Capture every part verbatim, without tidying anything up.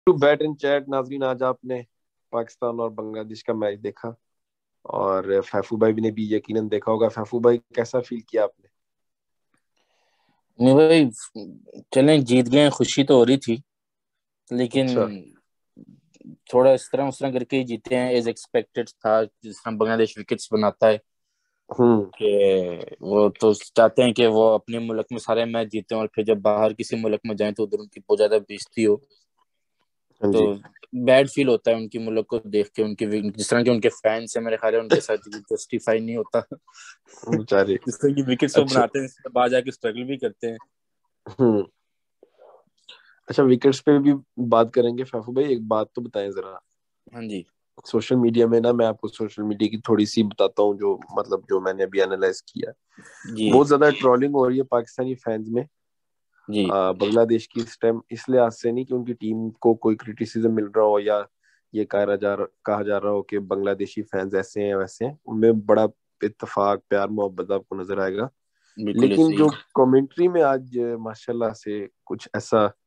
To bat and chat नाजरीन। आज आपने पाकिस्तान और बांग्लादेश का मैच देखा और फैफू भाई भी ने भी यकीनन देखा होगा। फैफू भाई, कैसा फील किया आपने? नहीं भाई। चलें, जीत गए, खुशी तो हो रही थी। लेकिन अच्छा। थोड़ा इस तरह उस तरह करके ही जीते हैं, एज एक्सपेक्टेड था। जिस तरह बांग्लादेश विकेट्स बनाता है हम्म। कि वो तो चाहते हैं कि वो अपने मुल्क में सारे मैच जीते और फिर जब बाहर किसी मुल्क में जाएं तो उधर उनकी बहुत ज्यादा बेइज्जती हो। हाँ तो जी। बैड फील होता है उनकी मुल्क को देख के। उनकी जिस तरह के उनके फैंस हैं, मेरे ख्याल है उनके साथ जस्टिफाई नहीं होता। बेचारे। जिस तरह की विकेट्स वो अच्छा। बनाते हैं, इसके बाद जाके स्ट्रगल भी करते हैं। हम्म। अच्छा, विकेट्स पे भी बात करेंगे। फैफू भाई, एक बात तो बताएं जरा। हाँ जी। सोशल मीडिया में ना, मैं आपको सोशल मीडिया की थोड़ी सी बताता हूँ, जो मतलब जो मैंने अभी एनालाइज किया। जी। बहुत ज्यादा ट्रोलिंग हो रही है पाकिस्तानी फैंस में। जी। आ, बांग्लादेश की इस टाइम इसलिए आज से नहीं कि उनकी टीम को कोई क्रिटिसिज्म मिल रहा हो, या ये कहा जा कहा जा रहा हो कि बांग्लादेशी फैंस ऐसे हैं वैसे हैं। उनमें बड़ा इत्तेफाक, प्यार, मोहब्बत आपको नजर आएगा। बिल्कुल लेकिन सही। जो कमेंट्री में आज माशाल्लाह से कुछ ऐसा आ,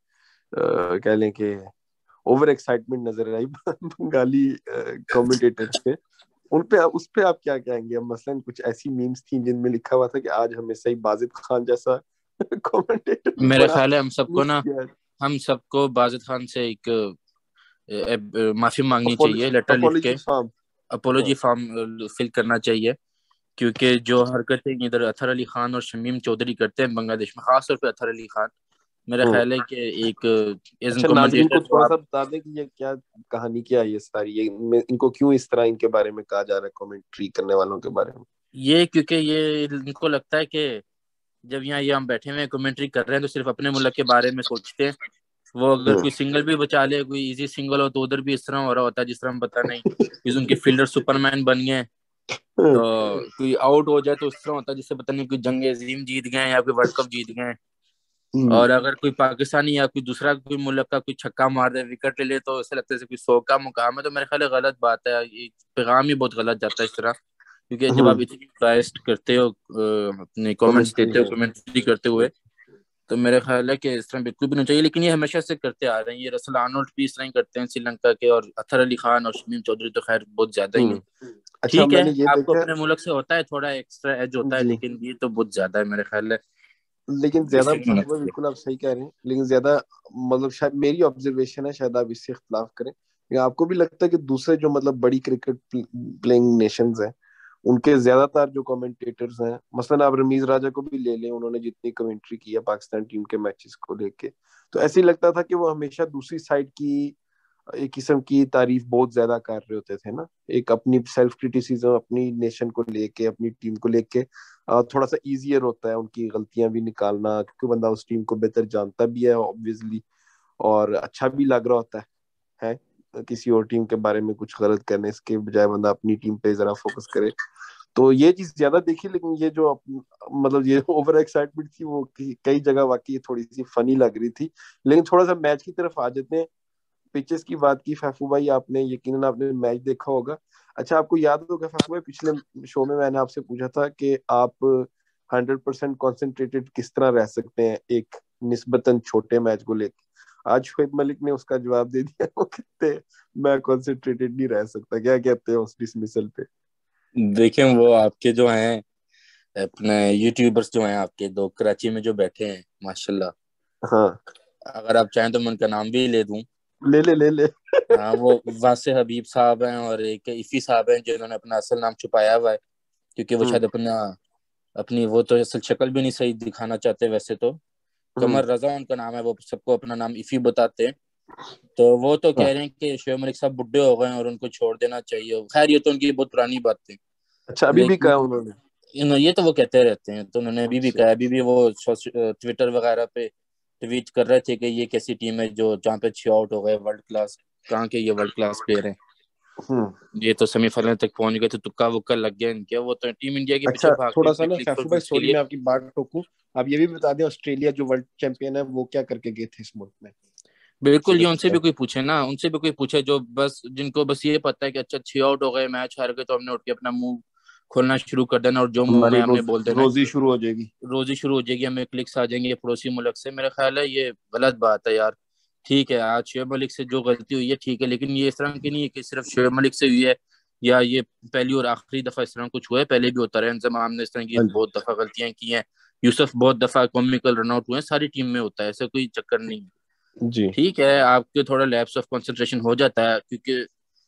कह लें कि ओवर एक्साइटमेंट नजर आई बंगाली कमेंटेटर्स पे। उन पे उस पे आप क्या कहेंगे? अब मसलन कुछ ऐसी मीम्स थी जिनमें लिखा हुआ था कि आज हमें सही बाजिद खान जैसा कमेंटेटर भी मेरे बड़ा ख्याल है हम सबको मिस ना, किया है। हम सबको बाजिद खान से एक अ, अ, माफी मांगनी चाहिए, लेटर लिख के अपोलॉजी फॉर्म। हाँ। अपोलॉजी फॉर्म फिल करना चाहिए। क्योंकि जो हरकतें इधर अतहर अली खान और शमीम चौधरी करते हैं बांग्लादेश में, खासतौर पे अतहर अली खान, मेरा हम्म। ख्याल है कि एक एज एन अच्छा, नाजरीन कमेंटेटर को तो थोड़ा सा आप। बता दें कि ये क्या कहानी, क्या है ये सारी, ये इनमें- इनको क्यों इस तरह इनके बारे में कहा जा रहा है, कमेंट्री करने वालों के बारे में? ये क्योंकि ये इनको लगता है कि जब यहाँ ये हम बैठे हुए कमेंट्री कर रहे हैं तो सिर्फ अपने मुल्क के बारे में सोचते हैं। वो अगर हम्म। कोई सिंगल भी बचा ले, कोई इजी सिंगल हो, तो उधर भी इस तरह हो रहा होता है जिस तरह हम पता नहीं इस उनके फील्डर सुपरमैन बन गए। तो कोई आउट हो जाए तो इस तरह होता है जिससे पता नहीं कोई जंग अजीम जीत गए या कोई वर्ल्ड कप जीत गए। हम्म। और अगर कोई पाकिस्तानी या कोई दूसरा कोई मुल्क का कोई छक्का मार दे, विकेट ले ले, तो ऐसा लगता है जैसे कोई सौ का मुकाम है। तो मेरे ख्याल है गलत बात है ये, पैगाम ही बहुत गलत जाता है इस तरह। क्योंकि जब आप हम्म। इतनी ट्राइस्ट करते हो, अ, अपने कमेंट्स कमेंट्री देते हो है। कमेंट्री करते हुए, तो मेरे ख्याल है कि इस तरह बिल्कुल भी नहीं चाहिए। लेकिन ये हमेशा से करते आ रहे हैं, ये रसल आर्नोल्ड भी इस तरह ही करते हैं श्रीलंका के, और अतहर अली खान और शमीम चौधरी तो खैर बहुत ज्यादा ही है। हम्म। अच्छा, ठीक है, मैंने ये आपको देखा। अपने मुल्क से होता है, थोड़ा एक्स्ट्रा एज होता है, जी। लेकिन ये तो बहुत ज्यादा है मेरे ख्याल है। लेकिन ज्यादा इसे नहीं होना फैसला चाहिए। बिल्कुल आप सही कह रहे हैं, लेकिन ज्यादा मतलब शायद मेरी ऑब्जर्वेशन है, शायद आप इससे इख्तलाफ करें, या आपको भी लगता है कि दूसरे जो मतलब बड़ी क्रिकेट प्लेइंग नेशंस हैं, उनके ज्यादातर जो कमेंटेटर्स हैं, मसलन आप रमीज राजा को भी ले लें, उन्होंने जितनी कमेंट्री की है पाकिस्तान टीम के मैचेस को लेके, तो ऐसे ही लगता था कि वो हमेशा दूसरी साइड की एक किस्म की तारीफ बहुत ज्यादा कर रहे होते थे ना। एक अपनी सेल्फ क्रिटिसिज्म, अपनी नेशन को लेके, अपनी टीम को लेके अ, थोड़ा सा इजियर होता है उनकी गलतियां भी निकालना, क्योंकि बंदा उस टीम को बेहतर जानता भी है ऑब्वियसली, और अच्छा भी लग रहा होता है, है? किसी और टीम के बारे में कुछ गलत करने इसके बजाय बंदा अपनी टीम पे जरा फोकस करे। तो ये चीज ज्यादा देखी, लेकिन ये जो अप- मतलब ये ओवर एक्साइटमेंट थी वो कि- कई जगह वाकई थोड़ी सी फनी लग रही थी। लेकिन थोड़ा सा मैच की तरफ आ जाते हैं। पिचेस की बात की फैफू भाई, आपने यकीनन आपने मैच देखा होगा। अच्छा, आपको याद होगा फैफू भाई, पिछले शो में मैंने आपसे पूछा था कि आप हंड्रेड परसेंट कॉन्सेंट्रेटेड किस तरह रह सकते हैं एक निस्बतन छोटे मैच को लेकर। आज शोएब मलिक ने उसका जवाब दे दिया। वो कहते हैं मैं कॉन्सेंट्रेटेड नहीं रह सकता। क्या कहते हैं उस डिसमिसल पे? देखें, वो आपके जो हैं अपने यूट्यूबर्स जो हैं आपके दो कराची में जो बैठे हैं माशाल्लाह, हाँ। अगर आप चाहें तो मैं उनका नाम भी ले दूं। ले ले ले ले। हाँ, वो वासे हबीब साहब हैं और एक इफ़ी साहब हैं जिन्होंने अपना असल नाम छुपाया हुआ है। क्योंकि वो हम्म। शायद अपना अपनी वो तो असल शक्ल भी नहीं सही दिखाना चाहते वैसे तो। हम्म। कमर रजा उनका नाम है, वो सबको अपना नाम इफ़ी बताते हैं। तो वो तो कह हाँ। रहे हैं कि शोएब मलिक साहब बुढ़े हो गए हैं और उनको छोड़ देना चाहिए। खैर ये तो उनकी बहुत पुरानी बात थी। अच्छा, अभी भी कहा लेकिन उन्होंने? you know, ये तो वो कहते रहते हैं। तो उन्होंने अभी भी अच्छा। कहा, अभी भी वो ट्विटर वगैरह पे ट्वीट कर रहे थे कि ये कैसी टीम है जो जहाँ पे छह आउट हो गए, वर्ल्ड क्लास कहाँ के ये वर्ल्ड क्लास प्लेयर हैं। हम्म। ये तो सेमीफाइनल तक पहुंच गए थे, तुक्का वुक्का लग गया इनके। वो तो टीम इंडिया के पीछे अच्छा, भागते थोड़ा हैं सा ना क्विक फैफू भाई, परफॉर्मेंस के सॉरी लिए। मैं आपकी बात टोकूं। आप ये भी बता दें, ऑस्ट्रेलिया जो वर्ल्ड चैंपियन है वो क्या करके गए थे इस मुल्क में? बिल्कुल, ये सिर्फ उनसे भी कोई पूछे ना, उनसे भी कोई पूछे जो बस जिनको बस ये पता है कि अच्छा छह आउट हो गए, मैच हार गए, तो हमने उठ के अपना मुंह खोलना शुरू कर देना और जो मुंह में हमारी हमने रोज बोल देना है, रोजी शुरू हो जाएगी। रोजी शुरू हो जाएगी, हमें क्लिक्स आ जाएंगे पड़ोसी मुल्क से। मेरा ख्याल है ये गलत बात है यार। ठीक है, आज शोएब मलिक से जो गलती हुई है ठीक है, लेकिन ये इस तरह की नहीं है कि सिर्फ शोएब मलिक से हुई है या ये पहली और आखिरी दफा इस तरह कुछ हुआ है, पहले भी होता रहा है। इंजमाम ने इस तरह की हाँ जी। बहुत दफा गलतियां की हैं, यूसुफ बहुत दफा कॉमिकल रनआउट हुए हैं, सारी टीम में होता है, ऐसा कोई चक्कर नहीं है। जी ठीक है, आपके थोड़ा लैप्स ऑफ कंसंट्रेशन हो जाता है, क्योंकि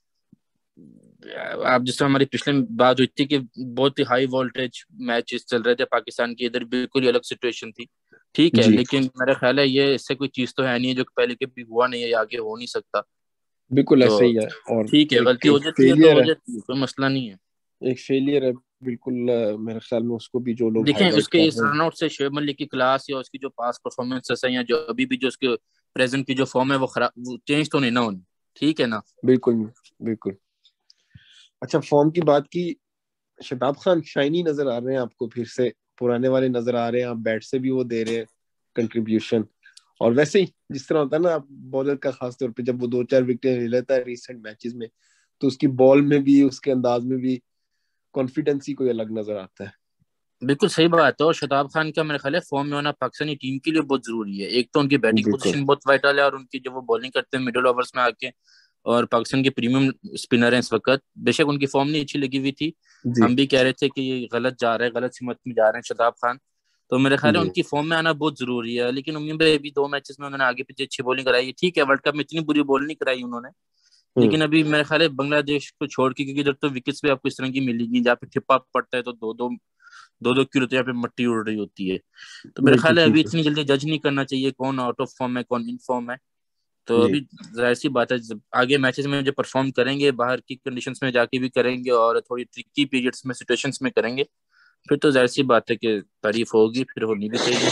आप जिस तरह हमारी पिछले बात हुई थी कि बहुत ही हाई वोल्टेज मैचेस चल रहे थे पाकिस्तान की, इधर बिल्कुल ही अलग सिचुएशन थी। ठीक है, जी। लेकिन मेरा ख्याल है ये इससे कोई चीज तो है नहीं है जो पहले कभी हुआ नहीं है या आगे हो नहीं सकता। बिल्कुल तो ऐसा ही है। और ठीक है, एक गलती हो एक जाती है तो फेलियर हो है, जाती है, कोई मसला नहीं है। एक फेलियर है बिल्कुल। अ, मेरे ख्याल में उसको भी जो लोग देखें, हाईलाइट उसके कर इस रहे हैं। रनआउट से शोएब मलिक की क्लास या उसकी जो पास परफॉर्मेंस है या जो अभी भी जो उसके प्रेजेंट की जो फॉर्म है वो खराब, वो चेंज तो नहीं ना होनी। ठीक है ना। बिल्कुल बिल्कुल। अच्छा, फॉर्म की बात की, शताब खान शाइनी नजर आ रहे हैं आपको फिर से, पुराने वाले नजर आ रहे हैं, आप बैट से भी वो दे रहे हैं कंट्रीब्यूशन। और वैसे ही जिस तरह होता है ना, आप बॉलर का खास तौर पे जब वो दो चार विकेट ले लेता है रिसेंट मैचेस में, तो उसकी बॉल में भी, उसके अंदाज में भी कॉन्फिडेंस ही कोई अलग नजर आता है। बिल्कुल सही बात है, और शताब खान का मेरे ख्याल है फॉर्म में होना पाकिस्तानी टीम के लिए बहुत जरूरी है। एक तो उनकी बैटिंग बिल्कुल। पोजीशन बहुत वाइटल है, और उनकी जो वो बॉलिंग करते हैं मिडिल ओवर्स में आके, और पाकिस्तान के प्रीमियम स्पिनर हैं इस वक्त। बेशक उनकी फॉर्म नहीं अच्छी लगी हुई थी, जी हम भी कह रहे थे कि ये गलत जा रहा है, गलत सिमत में जा रहे हैं शताब खान। तो मेरे ख्याल है जी। उनकी फॉर्म में आना बहुत जरूरी है, लेकिन उम्मीद है अभी दो मैचेस में उन्होंने आगे पीछे अच्छी बॉलिंग कराई है। ठीक है, वर्ल्ड कप में इतनी बुरी बॉल नहीं कराई उन्होंने, हम्म। लेकिन अभी मेरे ख्याल है बांग्लादेश को छोड़ के, क्योंकि इधर तो विकेट्स भी आपको इस तरह की मिलेगी जहाँ पे ठिप्पा पड़ता है तो दो दो दो दो किलो तो यहाँ पे मट्टी उड़ रही होती है। तो मेरा बिल्कुल ख्याल है अभी ठीक है। इतनी जल्दी जज नहीं करना चाहिए कौन आउट ऑफ फॉर्म है कौन इन फॉर्म है। तो जी अभी जाहिर सी बात है, जब आगे मैचेस में जो परफॉर्म करेंगे बाहर की कंडीशंस में जाके भी करेंगे और थोड़ी ट्रिकी पीरियड्स में सिचुएशंस में करेंगे, फिर तो जाहिर सी बात है कि तारीफ होगी, फिर होनी भी चाहिए।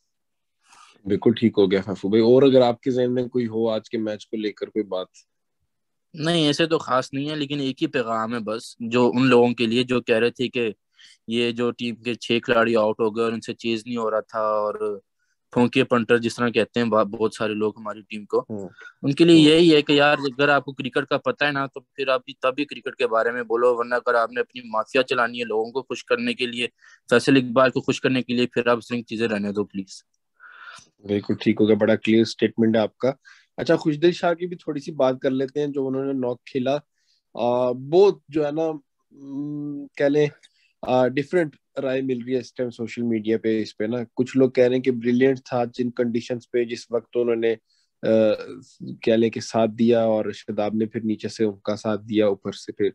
बिल्कुल ठीक हो गया फाफू भाई। और अगर आपके जहन में कोई हो आज के मैच को लेकर कोई बात? नहीं, ऐसे तो खास नहीं है, लेकिन एक ही पैगाम है बस जो उन लोगों के लिए जो कह रहे थे कि ये जो टीम के छह खिलाड़ी आउट हो गए और उनसे चेज नहीं हो रहा था, और फोंके पंटर जिस तरह कहते हैं बा- बहुत सारे लोग हमारी टीम को, हम्म। उनके लिए हम्म। यही है कि यार अगर आपको क्रिकेट का पता है ना तो फिर आप भी तभी क्रिकेट के बारे में बोलो, वरना अगर आपने अपनी माफिया चलानी है लोगों को खुश करने के लिए, फैसल इकबाल को खुश करने के लिए, फिर आप इस तरह की चीजें रहने दो प्लीज। बिल्कुल ठीक हो गया, बड़ा क्लियर स्टेटमेंट है आपका। अच्छा, खुशदिल शाह की भी थोड़ी सी बात कर लेते हैं, जो उन्होंने नॉक खेला। आ, वो जो है ना, हम्म, कह लें, डिफरेंट राय मिल रही है इस टाइम सोशल मीडिया पे इस पे ना। कुछ लोग कह रहे हैं कि ब्रिलियंट था जिन कंडीशंस पे जिस वक्त उन्होंने आ, कह लें कि साथ दिया, और शदाब ने फिर नीचे से उनका साथ दिया ऊपर से फिर।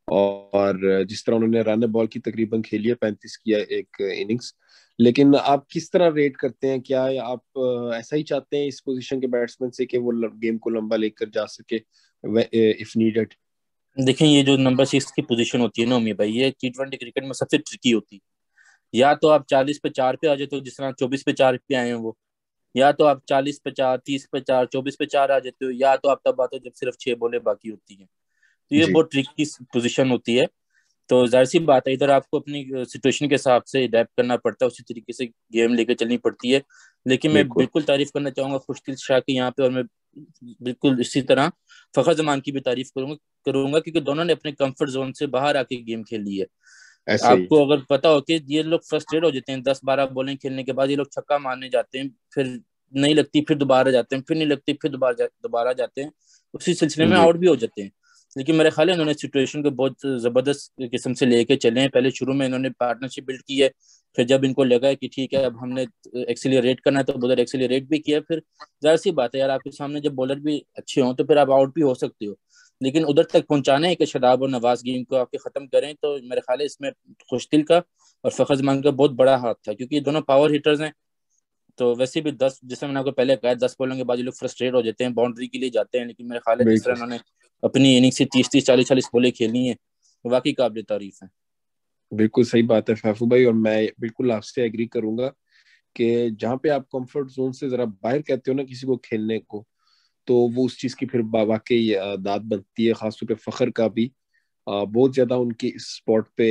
और जिस तरह उन्होंने रन बॉल की तकरीबन खेली है, पैंतीस किया एक इनिंग्स। लेकिन आप किस तरह रेट करते हैं? क्या आप अ, ऐसा ही चाहते हैं इस पोजीशन के बैट्समैन से कि वो गेम को लंबा लेकर जा सके इफ नीडेड? देखें, ये जो नंबर सिक्स की पोजीशन होती है ना उम्मीद भाई, ये टी ट्वेंटी क्रिकेट में सबसे ट्रिकी होती है। या तो आप चालीस पे चार पे आ जाते हो जिस तरह चौबीस पे चार पे आए हैं वो, या तो आप चालीस पे चार, तीस पे चार, चौबीस पे चार आ जाते हो, या तो आप तब आते हो जब सिर्फ छह बॉलें बाकी होती हैं। तो ये जी बहुत ट्रिकी पोजीशन होती है। तो जाहिर सी बात है, इधर आपको अपनी सिचुएशन के हिसाब से अडेप्ट करना पड़ता है, उसी तरीके से गेम लेके चलनी पड़ती है। लेकिन मैं बिल्कुल। बिल्कुल तारीफ करना चाहूंगा खुशदिल शाह की यहाँ पे, और मैं बिल्कुल इसी तरह फखर जमान की भी तारीफ करूंगा करूंगा क्योंकि दोनों ने अपने कंफर्ट जोन से बाहर आके गेम खेल ली है। ऐसे ही। आपको अगर पता हो कि ये लोग फ्रस्ट्रेट हो जाते हैं, दस बारह बॉलिंग खेलने के बाद ये लोग छक्का मारने जाते हैं, फिर नहीं लगती फिर दोबारा जाते हैं, फिर नहीं लगती फिर दोबारा जा, दोबारा जाते हैं, उसी सिलसिले में जी आउट भी हो जाते हैं। लेकिन मेरे ख्याल है इन्होंने सिचुएशन को बहुत जबरदस्त किस्म से लेके चले हैं। पहले शुरू में इन्होंने पार्टनरशिप बिल्ड की है, फिर जब इनको लगा है कि ठीक है अब हमने एक्सीलरेट करना है तो उधर एक्सीलरेट भी किया। फिर जाहिर सी बात है यार, आपके सामने जब बॉलर भी अच्छे हों तो फिर आप आउट भी हो सकते हो, लेकिन उधर तक पहुंचाना है कि शदाब और नवाज गेम को आपके खत्म करें, तो मेरे ख्याल है इसमें खुशदिल का और फखर जमान का बहुत बड़ा हाथ था, क्योंकि ये दोनों पावर हिटर्स हैं। तो वैसे भी दस, जैसे मैंने आपको पहले कहा, दस बॉलों के बाद ये लोग फ्रस्ट्रेट हो जाते हैं, बाउंड्री के लिए जाते हैं, लेकिन मेरे ख्याल है जिस तरह बिल्कुल। इन्होंने अपनी इनिंग से तीस तीस चालीस चालीस बॉलें खेली हैं, वाकई काबिल तारीफ है। बिल्कुल सही बात है फैफू भाई, और मैं बिल्कुल आपसे एग्री करूंगा कि जहाँ पे आप कंफर्ट जोन से जरा बाहर कहते हो ना किसी को खेलने को, तो वो उस चीज की फिर बा- वाकई अ, दाद बनती है। खासतौर पे फखर का भी अ, बहुत ज्यादा उनकी इस स्पॉट पे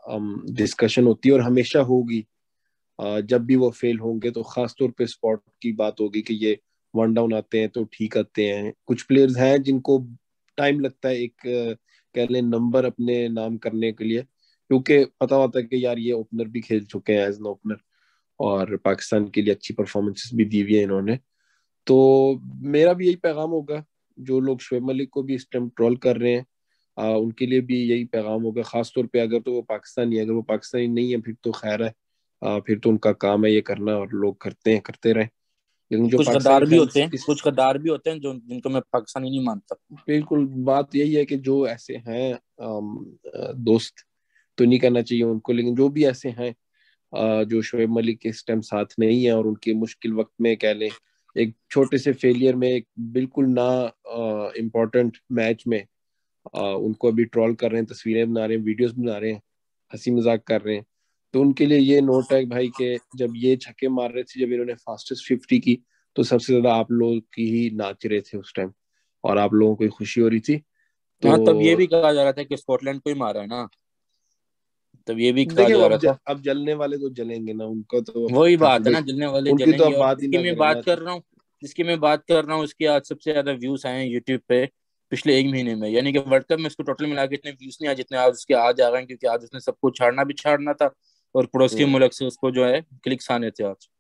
डिस्कशन होती है और हमेशा होगी। अ, जब भी वो फेल होंगे तो खास तौर पे स्पॉट की बात होगी कि ये वन डाउन आते हैं तो ठीक आते हैं। कुछ प्लेयर्स हैं जिनको टाइम लगता है एक अ, कह लें नंबर अपने नाम करने के लिए, क्योंकि पता होता है कि यार ये ओपनर भी खेल चुके हैं एज एन ओपनर, और पाकिस्तान के लिए अच्छी परफॉर्मेंसेस भी दी हुई है इन्होंने। तो मेरा भी यही पैगाम होगा, जो लोग शोएब मलिक को भी इस टाइम ट्रोल कर रहे हैं, आ, उनके लिए भी यही पैगाम होगा, खास तौर पे अगर तो वो पाकिस्तानी है। अगर वो पाकिस्तानी नहीं है फिर तो खैर है, आ, फिर तो उनका काम है ये करना, और लोग करते हैं, करते रहे। लेकिन जो कुछ पाकिस्तानी गद्दार भी होते फैंस हैं, इस, कुछ गद्दार भी होते हैं जो जिनको मैं पाकिस्तानी नहीं मानता। बिल्कुल बात यही है कि जो ऐसे हैं आम, आ, दोस्त तो नहीं करना चाहिए उनको, लेकिन जो भी ऐसे हैं आ, जो शोएब मलिक के इस टाइम साथ नहीं है, और उनके मुश्किल वक्त में कह लें, एक छोटे से फेलियर में, एक बिल्कुल ना इम्पोर्टेंट मैच में आ, उनको अभी ट्रोल कर रहे हैं, तस्वीरें बना रहे हैं, वीडियोस बना रहे हैं, हंसी मजाक कर रहे हैं। तो उनके लिए ये नोट है भाई कि जब ये छक्के मार रहे थे, जब इन्होंने फास्टेस्ट फिफ्टी की, तो सबसे ज्यादा आप लोग की ही नाच रहे थे उस टाइम, और आप लोगों को खुशी हो रही थी। हाँ, तब ये तो भी कहा जा रहा था कि स्कॉटलैंड को ही मारा है ना, तब ये भी कहा देखिए जा अब रहा ज, था। अब जलने वाले तो जलेंगे ना, उनको तो अब वही फैफू बात है भाई, ना, जलने वाले उनकी तो जलेंगे। अब और बात ही जिसकी ना मैं करें ना। बात कर रहा हूँ जिसकी मैं बात कर रहा हूँ उसके आज सबसे ज्यादा व्यूज आए हैं यूट्यूब पे पिछले एक महीने में। यानी कि वर्ल्ड कप में उसको टोटल मिला के इतने व्यूज नहीं आए जितने आज उसके आज आ गए हैं, क्योंकि आज उसने सबको छाड़ना भी छाड़ना था, और पड़ोसी हम्म। मुल्क से उसको जो है क्लिक्स आने थे आज।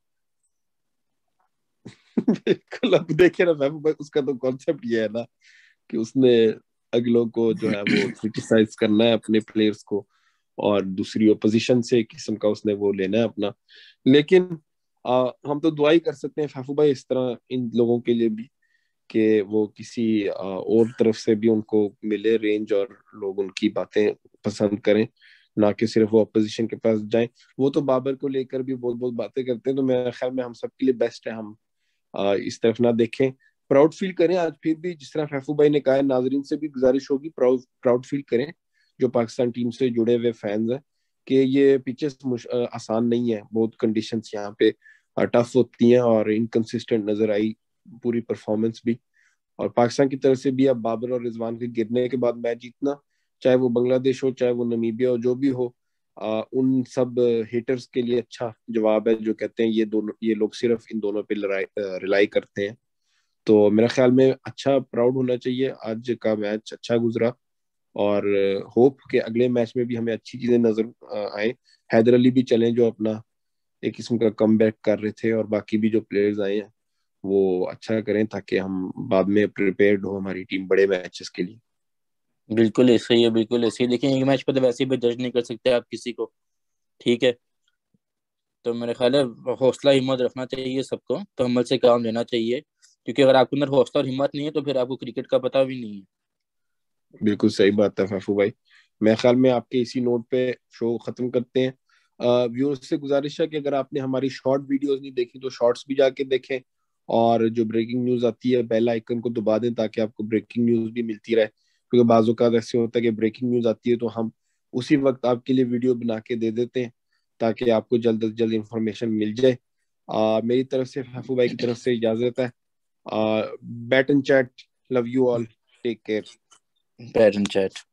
बिल्कुल, अब देखिए ना फैफू भाई, उसका तो कॉन्सेप्ट ये है ना कि उसने अगलों को जो है वो क्रिटिसाइज करना है, अपने प्लेयर्स को, और दूसरी ओपोजिशन से एक किस्म का उसने वो लेना है अपना। लेकिन आ, हम तो दुआ ही कर सकते हैं फैफू भाई इस तरह इन लोगों के लिए भी, कि वो किसी आ, और तरफ से भी उनको मिले रेंज, और लोग उनकी बातें पसंद करें, ना कि सिर्फ वो अपोजिशन के पास जाएं। वो तो बाबर को लेकर भी बहुत बहुत बातें करते हैं, तो मेरे ख्याल में हम सबके लिए बेस्ट है हम आ, इस तरफ ना देखें, प्राउड फील करें। आज फिर भी जिस तरह फैफू भाई ने कहा है, नाजरीन से भी गुजारिश होगी, प्राउड प्राउड फील करें जो पाकिस्तान टीम से जुड़े हुए फैंस हैं, कि ये पिचेस आसान नहीं है, बहुत कंडीशंस यहाँ पे टफ होती हैं, और इनकंसिस्टेंट नजर आई पूरी परफॉर्मेंस भी। और पाकिस्तान की तरफ से भी अब बाबर और रिजवान के गिरने के बाद मैच जीतना, चाहे वो बांग्लादेश हो, चाहे वो नमीबिया हो, जो भी हो, आ, उन सब हेटर्स के लिए अच्छा जवाब है, जो कहते हैं ये दोनों ये लोग सिर्फ इन दोनों पे रिलाई करते हैं। तो मेरा ख्याल में अच्छा प्राउड होना चाहिए, आज का मैच अच्छा गुजरा, और होप कि अगले मैच में भी हमें अच्छी चीजें नजर आए। हैदर अली भी चलें, जो अपना एक किस्म का कमबैक कर रहे थे, और बाकी भी जो प्लेयर्स आए हैं वो अच्छा करें, ताकि हम बाद में प्रिपेयर्ड हो हमारी टीम बड़े मैचेस के लिए। बिल्कुल ऐसे ही है, बिल्कुल ऐसे ही। देखिए एक मैच पे तो वैसे भी जज नहीं कर सकते आप किसी को, ठीक है। तो मेरे ख्याल है हौसला हिम्मत रखना चाहिए सबको, तो अमल से काम लेना चाहिए, क्योंकि अगर आपके अंदर हौसला और हिम्मत नहीं है तो फिर आपको क्रिकेट का पता भी नहीं है। बिल्कुल सही बात है फाफू भाई। मेरे ख्याल में आपके इसी नोट पे शो खत्म करते हैं। व्यूअर्स से गुजारिश है कि अगर आपने हमारी शॉर्ट वीडियोस नहीं देखी तो शॉर्ट्स भी जाके देखें, और जो ब्रेकिंग न्यूज आती है बेल आइकन को दबा दें, ताकि आपको ब्रेकिंग न्यूज भी मिलती रहे, क्योंकि बाजू का ऐसे होता है कि ब्रेकिंग न्यूज आती है तो हम उसी वक्त आपके लिए वीडियो बना के दे देते हैं, ताकि आपको जल्द अज जल्द इंफॉर्मेशन मिल जाए। आ, मेरी तरफ से फाफू भाई की तरफ से इजाजत है। Bat and chat, love you all, take care. Parent chat.